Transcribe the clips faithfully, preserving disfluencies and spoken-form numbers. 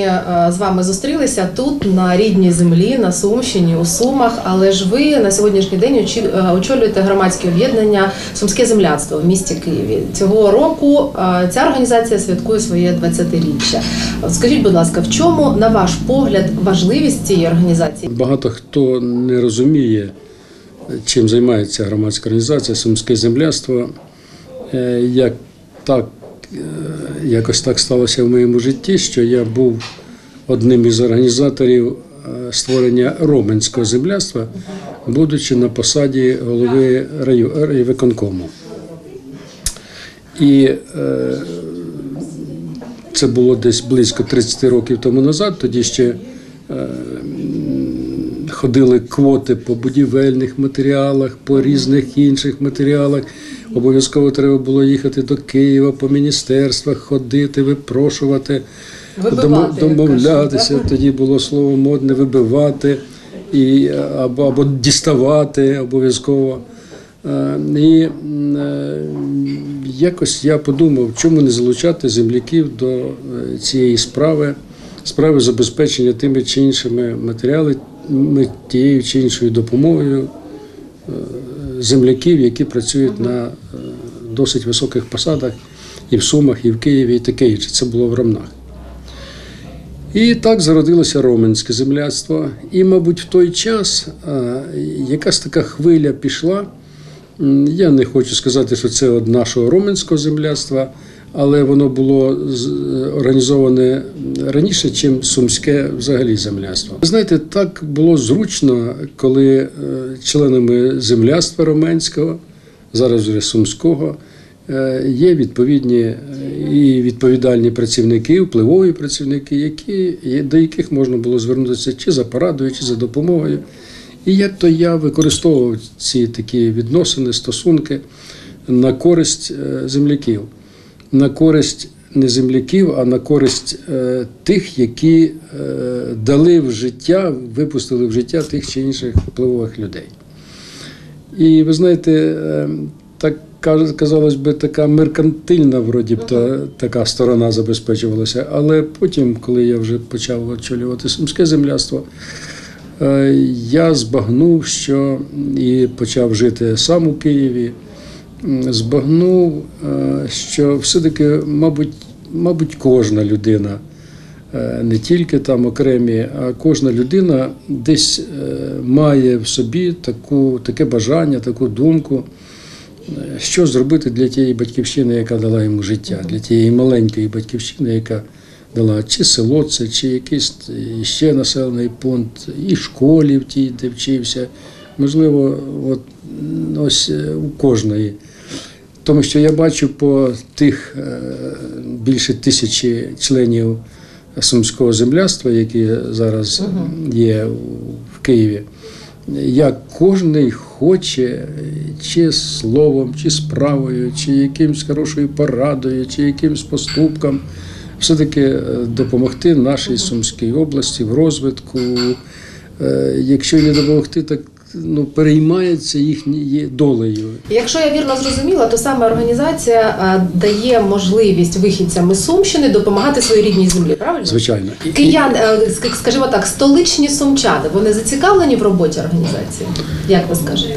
е, з вами зустрілися тут, на рідній землі, на Сумщині, у Сумах, але ж ви на сьогоднішній день очі- е, очолюєте громадське об'єднання «Сумське земляцтво» в місті Києві. Цього року е, ця організація святкує своє двадцятиріччя. От скажіть, будь ласка, в чому, на ваш погляд, важливість цієї організації? Багато хто не розуміє, чим займається громадська організація «Сумське земляцтво». Е, Як так, е, якось так сталося в моєму житті, що я був одним із організаторів е, створення Роменського земляцтва, будучи на посаді голови раю- райвиконкому. І е, це було десь близько тридцять років тому назад, тоді ще е, ходили квоти по будівельних матеріалах, по різних інших матеріалах. Обов'язково треба було їхати до Києва, по міністерствах, ходити, випрошувати, Вибивати, домовлятися. кажуть, да? Тоді було слово модне вибивати і, або, або діставати обов'язково. Е, І е, якось я подумав, чому не залучати земляків до е, цієї справи, справи забезпечення тими чи іншими матеріалами, тією чи іншою допомогою е, земляків, які працюють на е, досить високих посадах і в Сумах, і в Києві, і таке інше. Це було в Ромнах. І так зародилося Роменське земляцтво. І, мабуть, в той час е, якась така хвиля пішла. М, Я не хочу сказати, що це від нашого Роменського земляцтва, але воно було з- організоване раніше, ніж Сумське взагалі земляцтво. Ви знаєте, так було зручно, коли е, членами земляцтва Роменського, зараз вже Сумського, е, є відповідні е, і відповідальні працівники, впливові працівники, які, до яких можна було звернутися чи за порадою, чи за допомогою. І як то я використовував ці такі відносини, стосунки на користь е, земляків. На користь не земляків, а на користь е, тих, які е, дали в життя, випустили в життя тих чи інших впливових людей. І ви знаєте, е, так казалось би, така меркантильна, вроді б, та, така сторона забезпечувалася. Але потім, коли я вже почав очолювати Сумське земляцтво, е, я збагнув, що і почав жити сам у Києві, збагнув, що все-таки, мабуть, мабуть, кожна людина, не тільки там окремі, а кожна людина десь має в собі таку, таке бажання, таку думку, що зробити для тієї батьківщини, яка дала йому життя, для тієї маленької батьківщини, яка дала чи село це, чи якийсь ще населений пункт, і школі в тій, де вчився. Можливо, от, ось у кожної. Тому що я бачу по тих е, більше тисячі членів Сумського земляцтва, які зараз є в Києві, як кожен хоче чи словом, чи справою, чи якимось хорошою порадою, чи якимось поступком все-таки допомогти нашій Сумській області в розвитку. Е, якщо не допомогти, так ну, переймається їхньою долею. Якщо я вірно зрозуміла, то саме організація а, дає можливість вихідцям із Сумщини допомагати своїй рідній землі, правильно? Звичайно. І- Киян, е, ск- скажімо так, столичні сумчани, вони зацікавлені в роботі організації? Як ви скажете?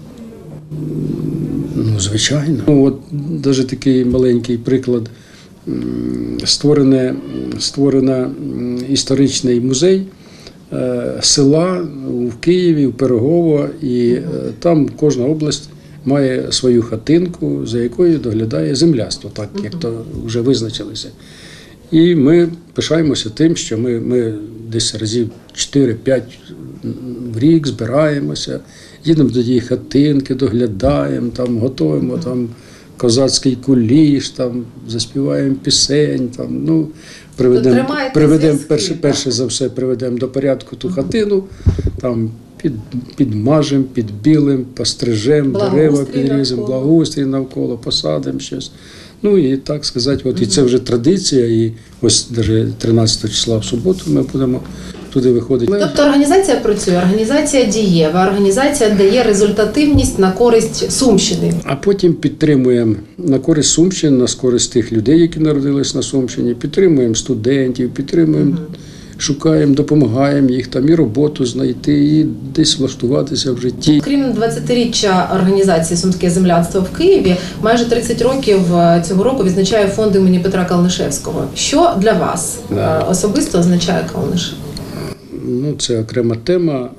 Ну, звичайно. Ну, от навіть такий маленький приклад. М, Створене, створено м, історичний музей е, села в Києві, в Пирогово, і е, там кожна область має свою хатинку, за якою доглядає земляцтво, так як то вже визначилося. І ми пишаємося тим, що ми, ми десь разів чотири-п'ять в рік збираємося, їдемо до тієї хатинки, доглядаємо, там, готуємо там, козацький куліш, там, заспіваємо пісень, там, ну, приведемо, тримаєте приведемо зв'язки, перше, так? перше за все приведемо до порядку ту хатину, там, під, підмажемо, підбілимо, пострижемо, дерева Благоустрій підріземо, навколо. благоустрій навколо, посадимо щось. Ну і так сказати, от і це вже традиція, і ось навіть тринадцятого числа в суботу ми будемо туди виходить. Тобто організація працює, організація дієва, організація дає результативність на користь Сумщини. А потім підтримуємо на користь Сумщини, на користь тих людей, які народились на Сумщині, підтримуємо студентів, підтримуємо, угу. шукаємо, допомагаємо їх там і роботу знайти, і десь влаштуватися в житті. Крім двадцятиріччя організації «Сумське земляцтво» в Києві, майже тридцять років цього року відзначає фонд імені Петра Калнишевського. Що для вас да. особисто означає Калниш? Ну, це окрема тема.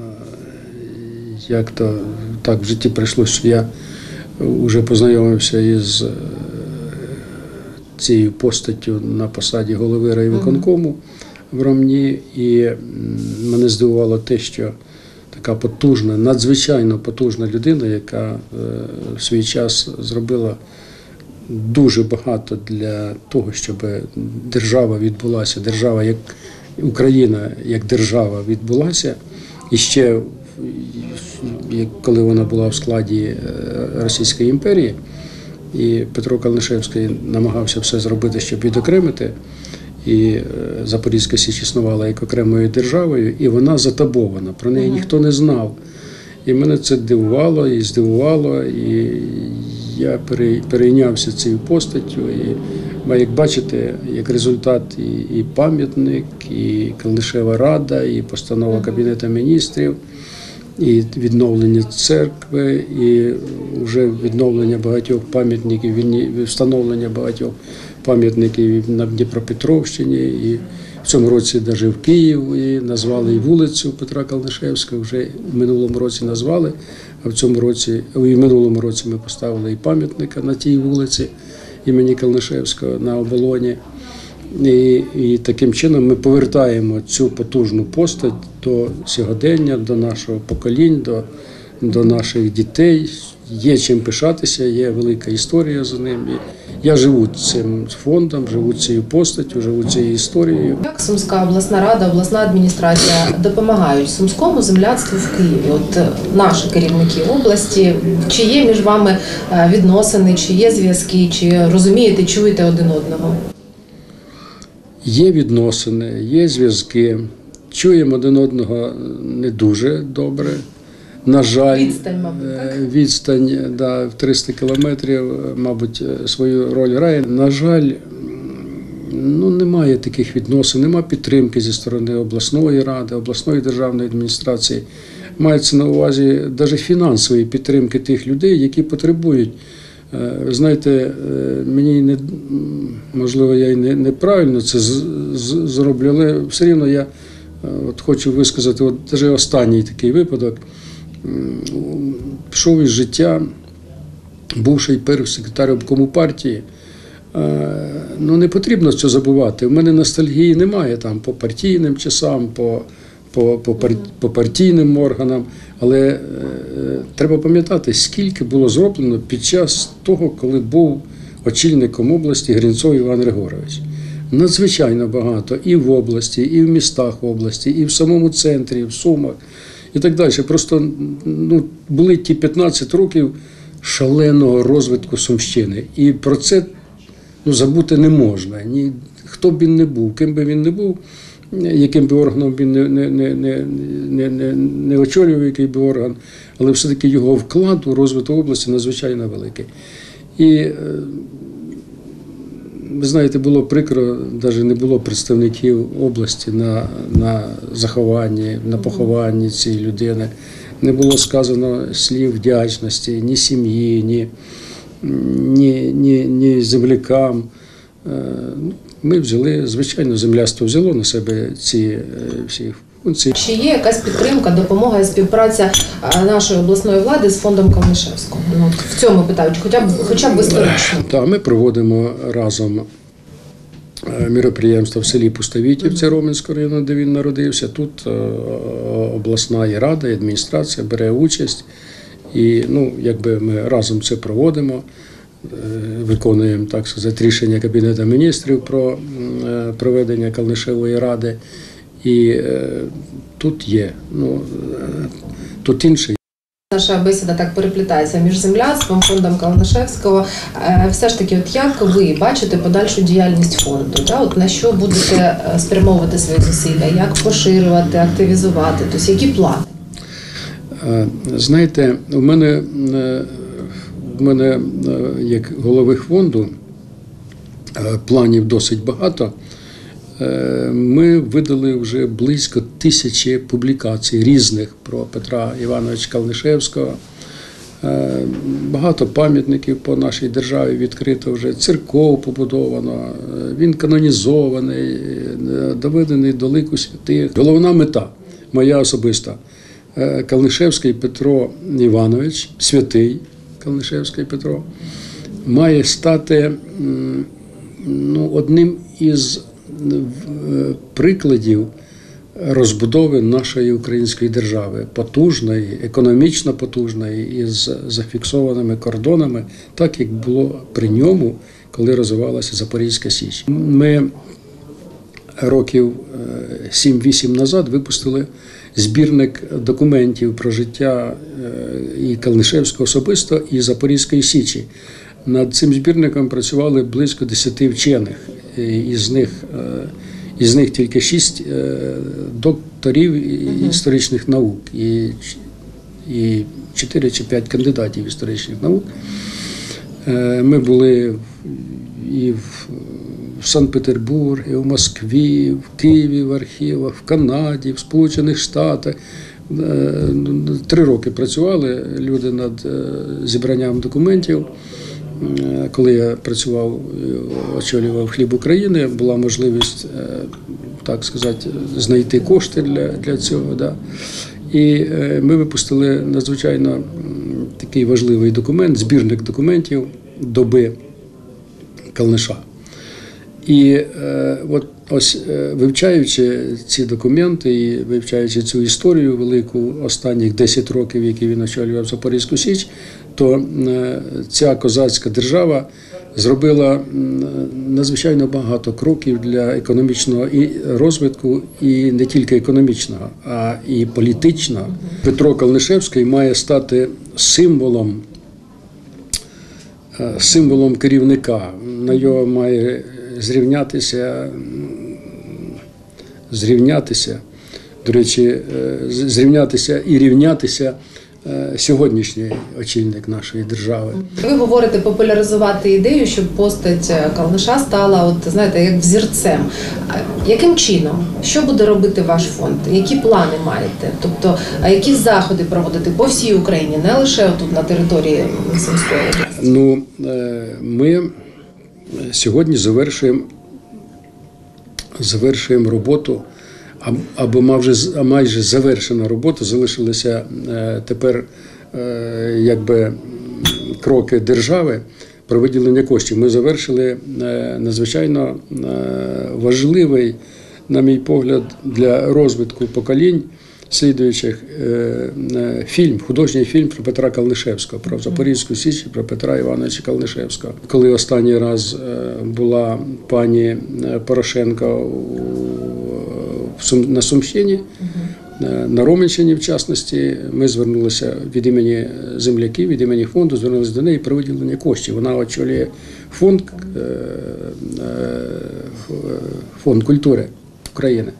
Як то так в житті прийшло, що я вже познайомився із цією постаттю на посаді голови райвиконкому в Ромні, і мене здивувало те, що така потужна, надзвичайно потужна людина, яка в свій час зробила дуже багато для того, щоб держава відбулася, держава як Україна як держава відбулася, і ще коли вона була в складі Російської імперії, і Петро Калнишевський намагався все зробити, щоб відокремити, і Запорізька Січ існувала як окремою державою, і вона затабована, про неї ніхто не знав. І мене це дивувало і здивувало, і я перейнявся цією постаттю. І, як бачите, як результат і, і пам'ятник, і Калнишева рада, і постанова Кабінету міністрів, і відновлення церкви, і вже відновлення багатьох пам'ятників, встановлення багатьох пам'ятників на Дніпропетровщині, і в цьому році навіть в Києві назвали і вулицю Петра Калнишевського, вже в минулому році назвали, а в цьому році, і в минулому році ми поставили і пам'ятника на тій вулиці імені Калнишевського на оболоні. І, і таким чином ми повертаємо цю потужну постать до сьогодення, до нашого поколінь, до, до наших дітей. Є чим пишатися, є велика історія за ним. Я живу цим фондом, живу цією постаттю, живу цією історією. Як Сумська обласна рада, обласна адміністрація допомагають сумському земляцтву в Києві? От наші керівники області, чи є між вами відносини, чи є зв'язки, чи розумієте, чуєте один одного? Є відносини, є зв'язки, чуємо один одного не дуже добре. На жаль, відстань, мабуть, так? відстань да, в триста кілометрів, мабуть, свою роль грає. На жаль, ну, немає таких відносин, немає підтримки зі сторони обласної ради, обласної державної адміністрації. Мається на увазі навіть фінансової підтримки тих людей, які потребують. Ви знаєте, мені не, можливо, я і не, неправильно це з, з, зроблю, але все рівно я от хочу висказати, от навіть останній такий випадок. Пішов із життя бувший перший секретар обкому партії. Ну, не потрібно це забувати. У мене ностальгії немає там по партійним часам, по, по, по, по партійним органам, але е, треба пам'ятати, скільки було зроблено під час того, коли був очільником області Гринцов Іван Григорович. Надзвичайно багато і в області, і в містах області, і в самому центрі, і в Сумах. І так далі. Просто ну, були ті п'ятнадцять років шаленого розвитку Сумщини. І про це ну, забути не можна. Ні, хто б він не був, ким би він не був, яким би органом він не, не, не, не, не, не очолював, який би орган, але все-таки його вклад у розвиток області надзвичайно великий. І, ви знаєте, було прикро, навіть не було представників області на, на захованні, на похованні цієї людини. Не було сказано слів вдячності ні сім'ї, ні, ні, ні, ні землякам. Ми взяли, звичайно, земляцтво взяло на себе ці всі функції. Чи є якась підтримка, допомога і співпраця нашої обласної влади з фондом Калнишевського? Ну, в цьому питають, хоча б, хоча б історично. Так, ми проводимо разом міроприємства в селі Пустовітів, це Роменського району, де він народився. Тут обласна і рада, і адміністрація бере участь. І ну, якби ми разом це проводимо. Виконуємо, так сказати, рішення Кабінету міністрів про проведення Калнишевої ради. І е, тут є, ну, тут інше. наша бесіда так переплітається між земляцтвом, фондом Калнишевського. Все ж таки, от як ви бачите подальшу діяльність фонду? Да? От на що будете спрямовувати свої зусилля? Як поширювати, активізувати? Тобто, які плани? Знаєте, у мене, у мене як голови фонду планів досить багато. Ми видали вже близько тисячі публікацій різних про Петра Івановича Калнишевського. Багато пам'ятників по нашій державі відкрито вже, церков побудовано, він канонізований, доведений до лику святих. Головна мета моя особиста – Калнишевський Петро Іванович, святий Калнишевський Петро, має стати ну, одним із прикладів розбудови нашої української держави, потужної, економічно потужної, із зафіксованими кордонами, так як було при ньому, коли розвивалася Запорізька Січ. Ми років сім-вісім назад випустили збірник документів про життя і Калнишевського особисто, і Запорізької Січі. Над цим збірником працювали близько десяти вчених, із них, із них тільки шість докторів історичних наук і, і чотири чи п'ять кандидатів історичних наук. Ми були і в Санкт-Петербурзі, і в Москві, в Києві в архівах, в Канаді, в Сполучених Штатах. Три роки працювали люди над зібранням документів. Коли я працював, очолював «Хліб України», була можливість, так сказати, знайти кошти для, для цього. Да. І ми випустили надзвичайно такий важливий документ, збірник документів доби Калниша. І от ось вивчаючи ці документи і вивчаючи цю історію велику останніх десять років, які він очолював Запорізьку Січ, то ця козацька держава зробила надзвичайно багато кроків для економічного і розвитку, і не тільки економічного, а і політичного. Петро Калнишевський має стати символом, символом керівника. На його має зрівнятися, зрівнятися, до речі, зрівнятися і рівнятися сьогоднішній очільник нашої держави. Ви говорите популяризувати ідею, щоб постать Калниша стала, от знаєте, як взірцем. Яким чином? Що буде робити ваш фонд? Які плани маєте? Тобто, а які заходи проводити по всій Україні, не лише тут на території Сумської області? Ну, ми сьогодні завершуємо, завершуємо роботу, або майже завершена робота, залишилися тепер якби кроки держави про виділення коштів. Ми завершили надзвичайно важливий, на мій погляд, для розвитку поколінь слідуючих фільм, художній фільм про Петра Калнишевського, про Запорізьку Січ, про Петра Івановича Калнишевського. Коли останній раз була пані Порошенко на Сумщині, на Роменщині, в частності, ми звернулися від імені земляків, від імені фонду, звернулися до неї про виділення коштів. Вона очолює фонд, фонд культури України,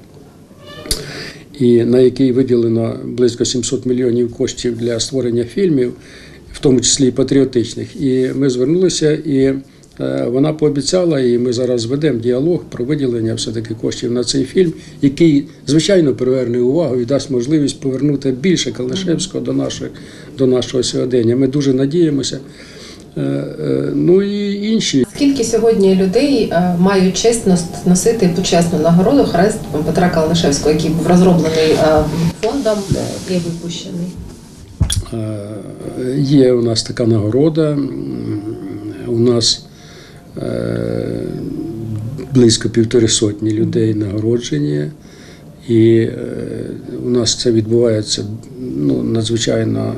і на який виділено близько сімсот мільйонів коштів для створення фільмів, в тому числі і патріотичних. І ми звернулися, і вона пообіцяла, і ми зараз ведемо діалог про виділення все-таки коштів на цей фільм, який, звичайно, приверне увагу і дасть можливість повернути більше Калнишевського до нашого, до нашого сьогодення. Ми дуже надіємося. Ну і інші. Скільки сьогодні людей мають честь носити почесну нагороду хрест Петра Калнишевського, який був розроблений фондом і випущений? Є у нас така нагорода. У нас близько півтори сотні людей нагороджені, і у нас це відбувається ну, надзвичайно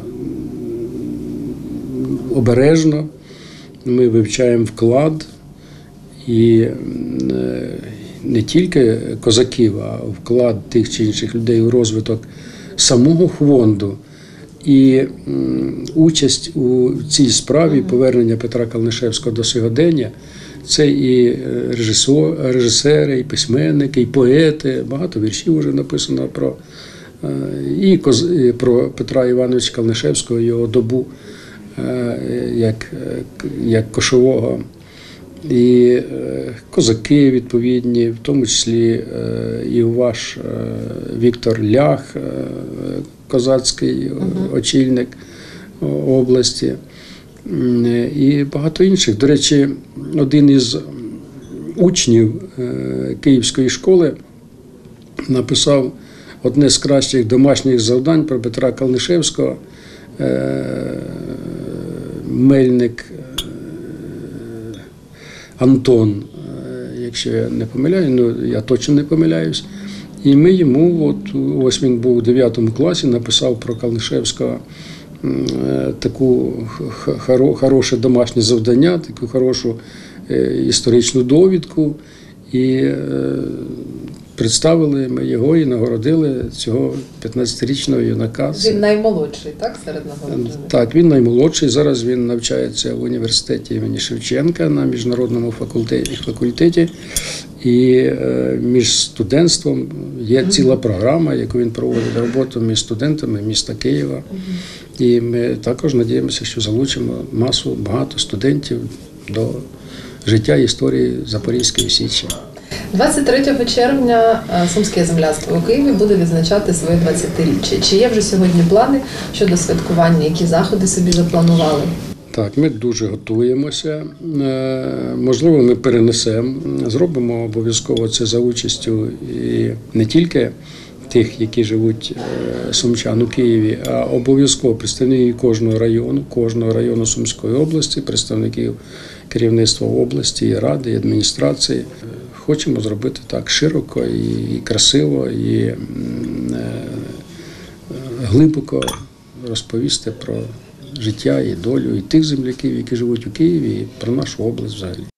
обережно. Ми вивчаємо вклад і не тільки козаків, а вклад тих чи інших людей у розвиток самого фонду І м, участь у цій справі повернення Петра Калнишевського до сьогодення – це і режисер, режисери, і письменники, і поети. Багато віршів вже написано про, е, і коз, і про Петра Івановича Калнишевського, його добу е, як, як кошового. І е, козаки відповідні, в тому числі е, і ваш е, Віктор Лях, е, козацький uh-huh. очільник області, е, і багато інших. До речі, один із учнів е, Київської школи написав одне з кращих домашніх завдань про Петра Калнишевського, е, Мельник Антон, якщо я не помиляю, ну я точно не помиляюсь. І ми йому, от ось він був у дев'ятому класі, написав про Калнишевського таку хороше домашнє завдання, таку хорошу історичну довідку. І представили ми його і нагородили цього п'ятнадцятирічного юнака. Він наймолодший, так, серед нагороджених? Так, він наймолодший. Зараз він навчається в університеті імені Шевченка на міжнародному факультеті. факультеті. І між студентством є ціла програма, яку він проводить роботу між студентами міста Києва. І ми також надіємося, що залучимо масу, багато студентів до життя і історії Запорізької Січі. двадцять третього червня Сумське земляцтво у Києві буде відзначати своє двадцятиріччя. Чи є вже сьогодні плани щодо святкування? Які заходи собі запланували? Так, ми дуже готуємося. Можливо, ми перенесемо, зробимо обов'язково це за участю і не тільки тих, які живуть сумчан у Києві, а обов'язково представників кожного району, кожного району Сумської області, представників керівництва області, і ради, і адміністрації. Хочемо зробити так широко і красиво, і глибоко розповісти про життя і долю і тих земляків, які живуть у Києві, і про нашу область взагалі.